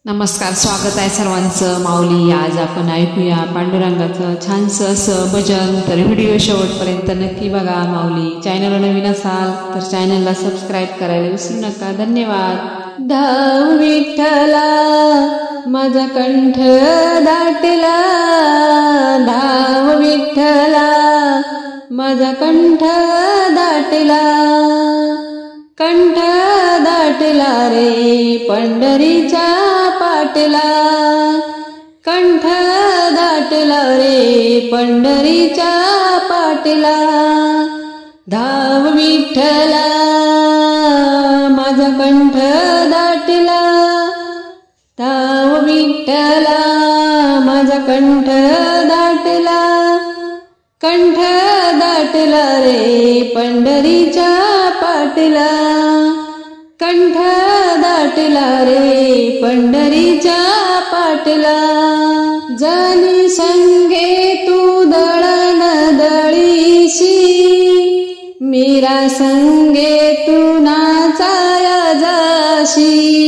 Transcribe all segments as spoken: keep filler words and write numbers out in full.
नमस्कार, स्वागत आहे सर्वांचं माऊली. आज आपण ऐकूया पांडुरंगाचं छानसं असं भजन. तर व्हिडिओ शेवटपर्यंत नक्की बघा. माऊली चॅनलवर नवीन असाल तर चॅनलला सबस्क्राईब करायला विसरू नका. धन्यवाद. धाव विठ्ठला माझा कंठ दाटला, धाव विठ्ठला माझा कंठ दाटला, कंठ दाटला रे पंढरीच्या पाटला, कंठ दाटला रे पंढरीच्या पाटला. धाव विठ्ठला माझा कंठ दाटला, धाव विठ्ठला माझा कंठ दाटला, कंठ दाटला रे पंढरीच्या पाटला, कंठ दाटला रे पंढरीच्या पाटला. जनी संगे तू दळण दळीशी, मीरा संगे तू नाचाया जाशी,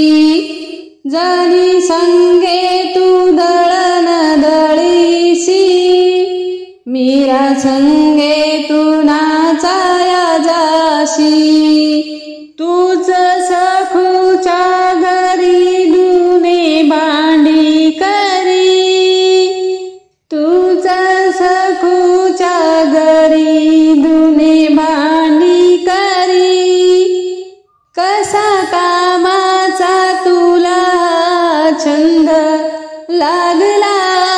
जनी संगे तू दळण दळीशी, मीरा संगे तू नाचाया जाशी. तूच सखूच्या घरी धुणे भांडी करी, तूच सखूच्या घरी धुणे भांडी करी. कसा कामाचा तुला छंद लागला,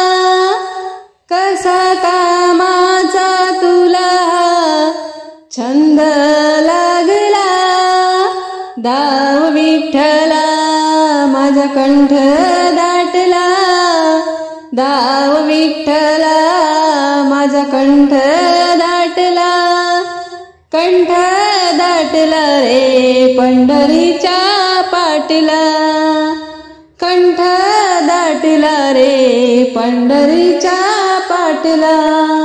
कसा कामाचा तुला छंद लागला. धाव विठ्ठला माझा कंठ दाटला, धाव विठ्ठला माझा कंठ दाटला, कंठ दाटला रे पंढरीच्या पाटला, कंठ दाटला रे पंढरीच्या पाटला.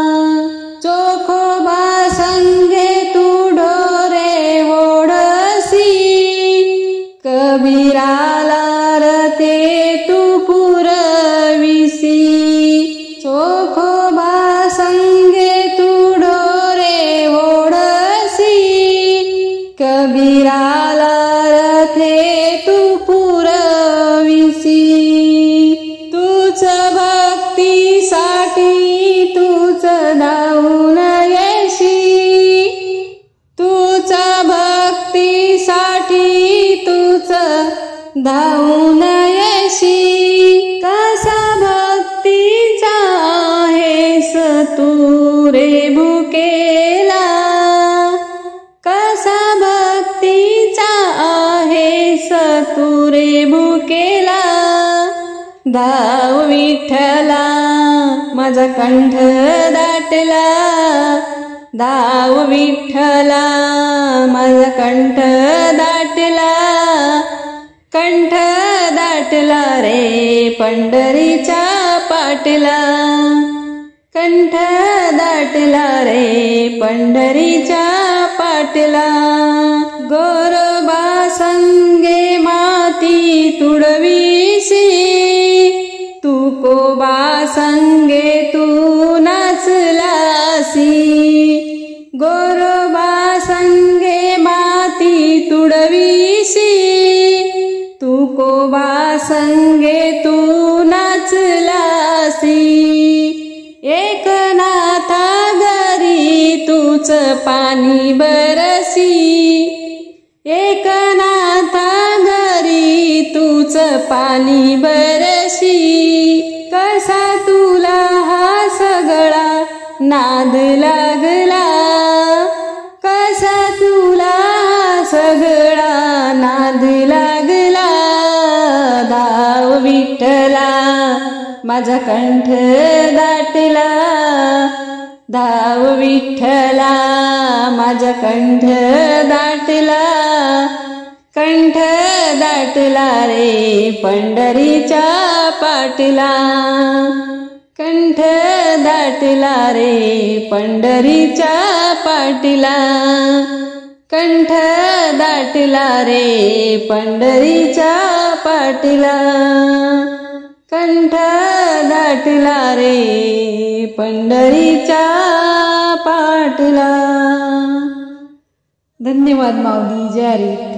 चोखोबा संगे तू ढोरे ओढसी, कबीराला रते तू पुरविसी. चोखोबा संगे तू ढोरे ओढसी, कबीराला रथे तू पुरविसी. तूच भक्तीसाठी तूच धावून येशी, तूच भक्तीसाठी तूच धावून येशी. कसा भक्तीचा आहेस तू रे भुकेला, कसा भक्तीचा आहेस तू रे भुकेला. धाव विठ्ठला माझा कंठ दाटला, धाव विठ्ठला माझा कंठ दाटला, कंठ दाटला रे पंढरीच्या पाटला, कंठ दाटला रे पंढरीच्या पाटला. गोरोबा संगे माती तुडवीसी, तू कोबा संगे तू नाचलासी. गोरोबा संगे माती तुडवीसी, तू कोबा संगे तू नाचलासी. एकनाथा घरी तूच पाणी बरसी, एकनाथा घरी तूच पाणी बरसी. कसा तुला हा सगळा नाद लागला, कसा तुला हा सगळा नाद लागला. धाव विठ्ठला माझा कंठ दाटला, धाव विठ्ठला माझा कंठ दाटला, कंठ दाटला रे पंढरीच्या पाटला, कंठ दाटला रे पंढरीच्या पाटला, कंठ दाटला रे पंढरीच्या पाटला कंठ दाटला रे पंढरीच्या पाटला. धन्यवाद माऊली. जय हरी.